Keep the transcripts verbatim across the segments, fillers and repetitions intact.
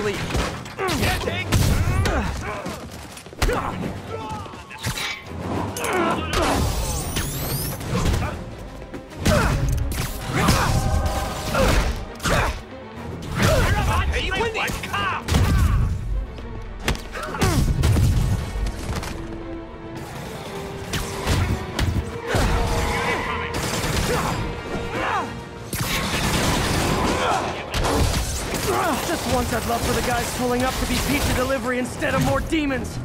early. Getting! Just once I'd love for the guys pulling up to be pizza delivery instead of more demons.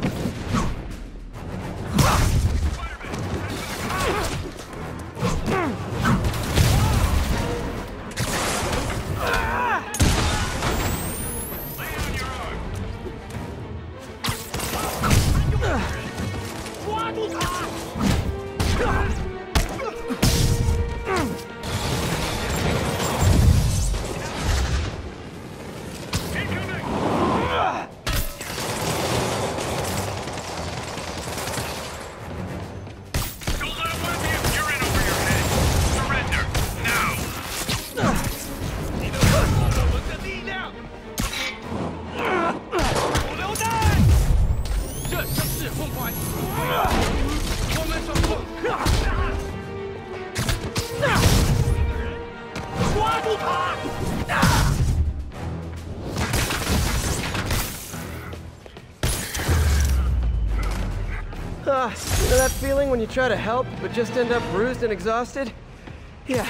Ah, you know that feeling when you try to help, but just end up bruised and exhausted? Yeah.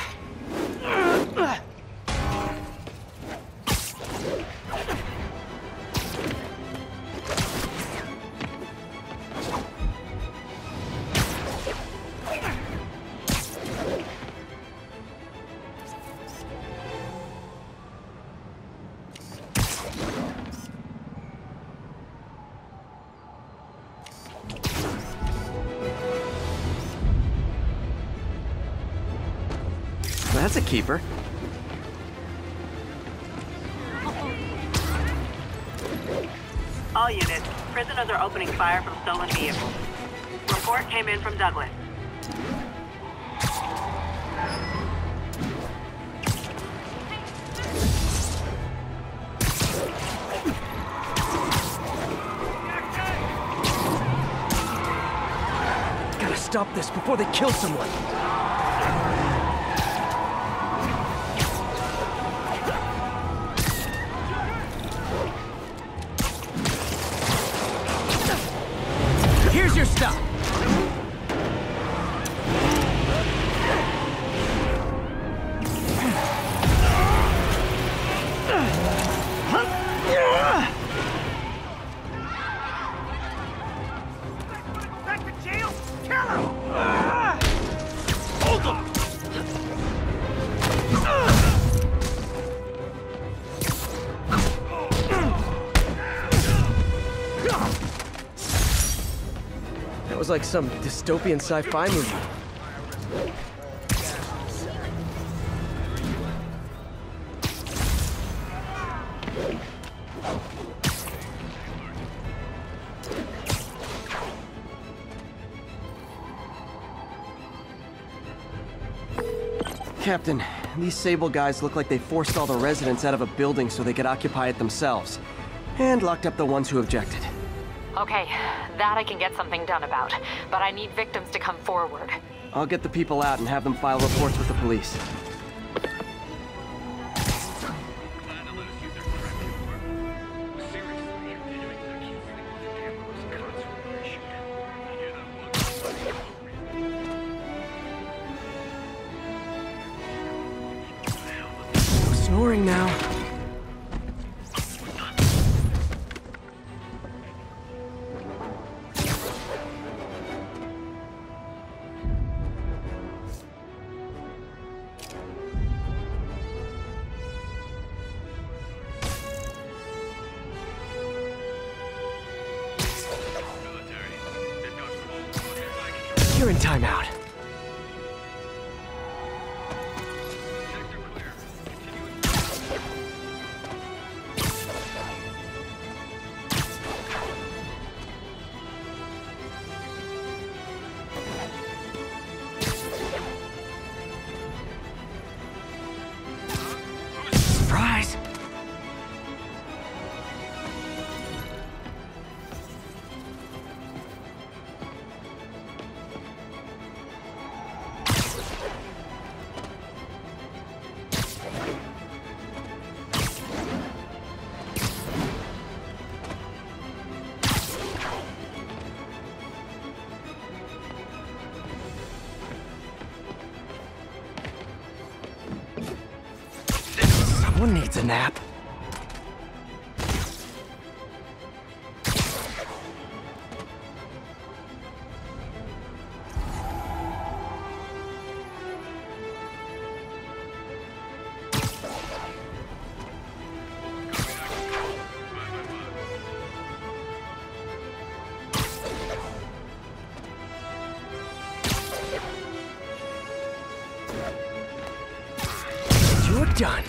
That's a keeper. All units, prisoners are opening fire from stolen vehicles. Report came in from Douglas. Gotta stop this before they kill someone. Here's your stop. Back to jail! Kill him! Hold him! That was like some dystopian sci-fi movie. Captain, these Sable guys look like they forced all the residents out of a building so they could occupy it themselves. And locked up the ones who objected. Okay, that I can get something done about, but I need victims to come forward. I'll get the people out and have them file reports with the police. No snoring now. You're in timeout. Surprise! Someone needs a nap. You're done.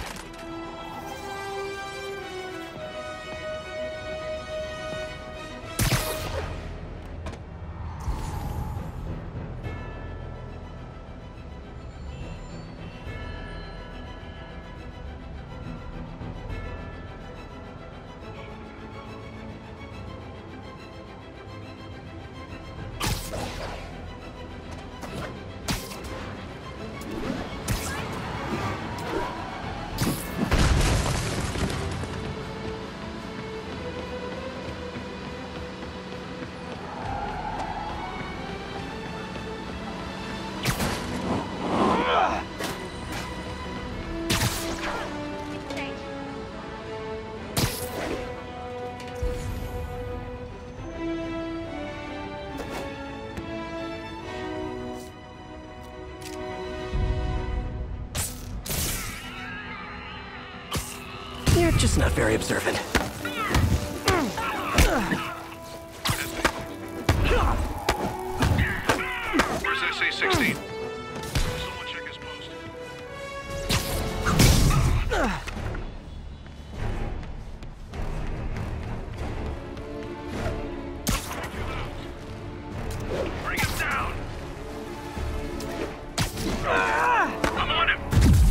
You're just not very observant. Where's S A sixteen? Someone check his post. Bring him down! I'm on him!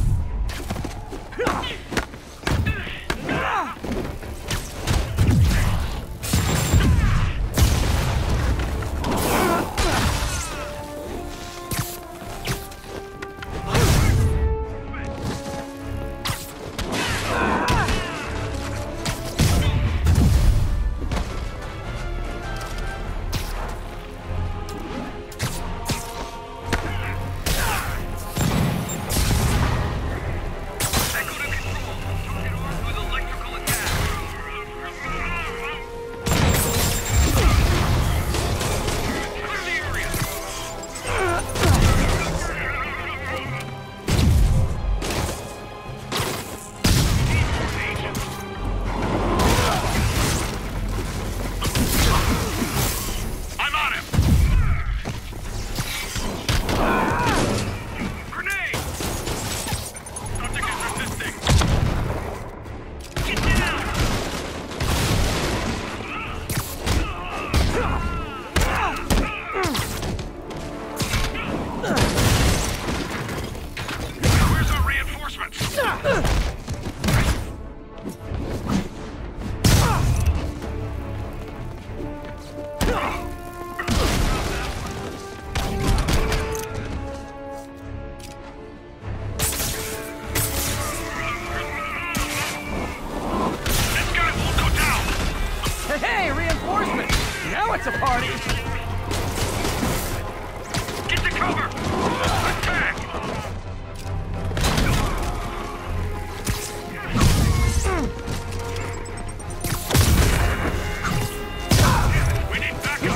Hey, reinforcements! Now it's a party! Get to cover! Attack! We need backup!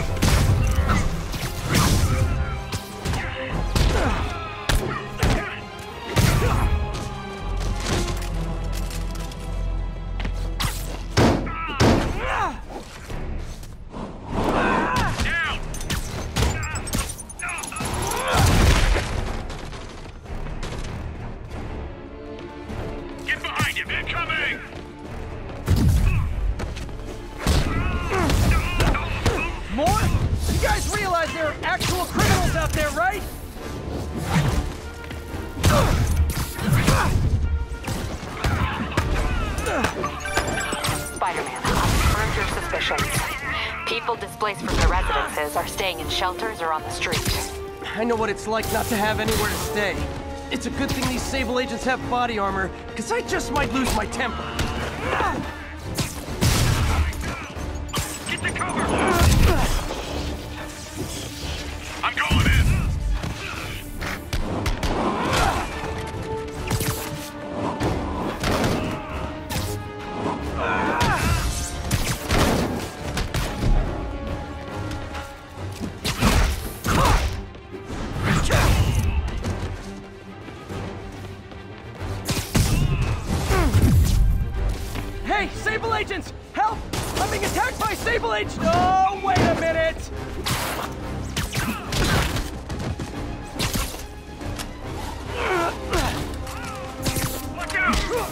Incoming! More? You guys realize there are actual criminals out there, right? Spider-Man, confirmed your suspicions. People displaced from their residences are staying in shelters or on the street. I know what it's like not to have anywhere to stay. It's a good thing these Sable agents have body armor, because I just might lose my temper. Get to cover! I'm going in! Sable agents! Help! I'm being attacked by Sable agents! Oh, wait a minute! Watch out!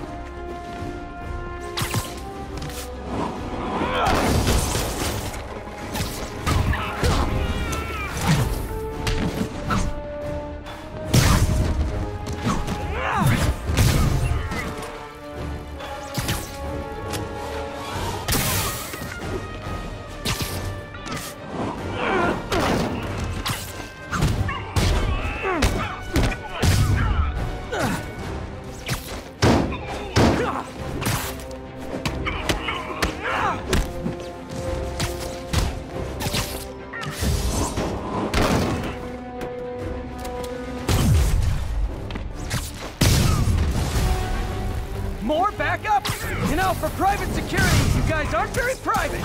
More backup? You know, for private security, you guys aren't very private.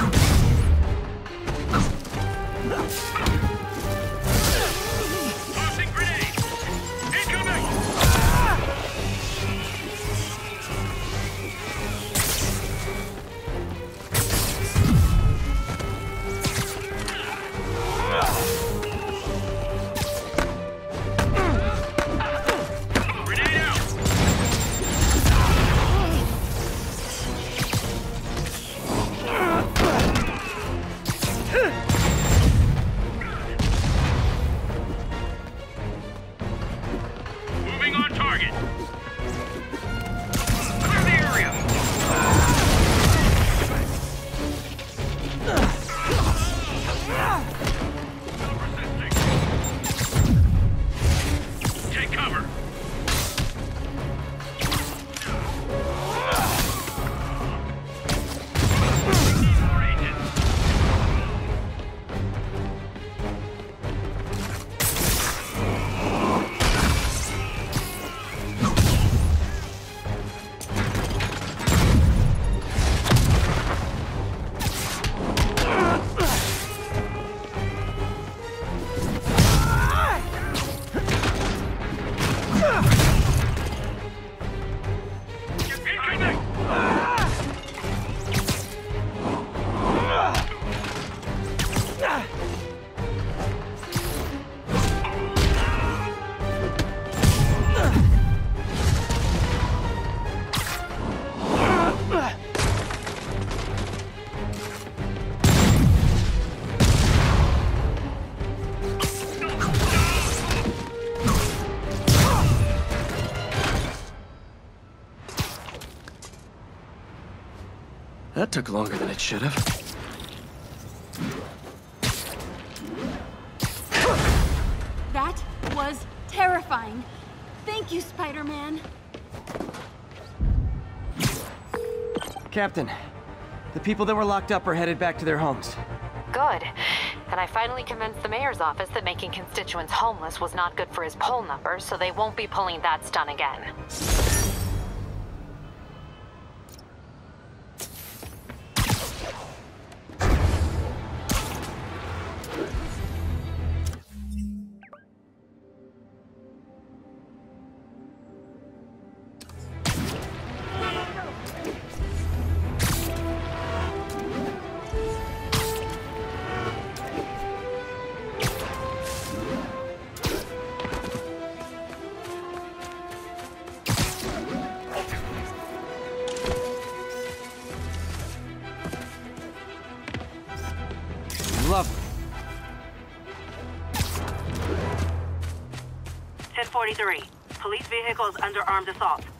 Tossing grenade! Incoming! Grenade out! Moving on target. Clear the area. Take cover. More agents. Incoming! That took longer than it should have. That was terrifying. Thank you, Spider-Man. Captain, the people that were locked up are headed back to their homes. Good. And I finally convinced the mayor's office that making constituents homeless was not good for his poll numbers, so they won't be pulling that stunt again. Lovely. ten forty-three. Police vehicles under armed assault.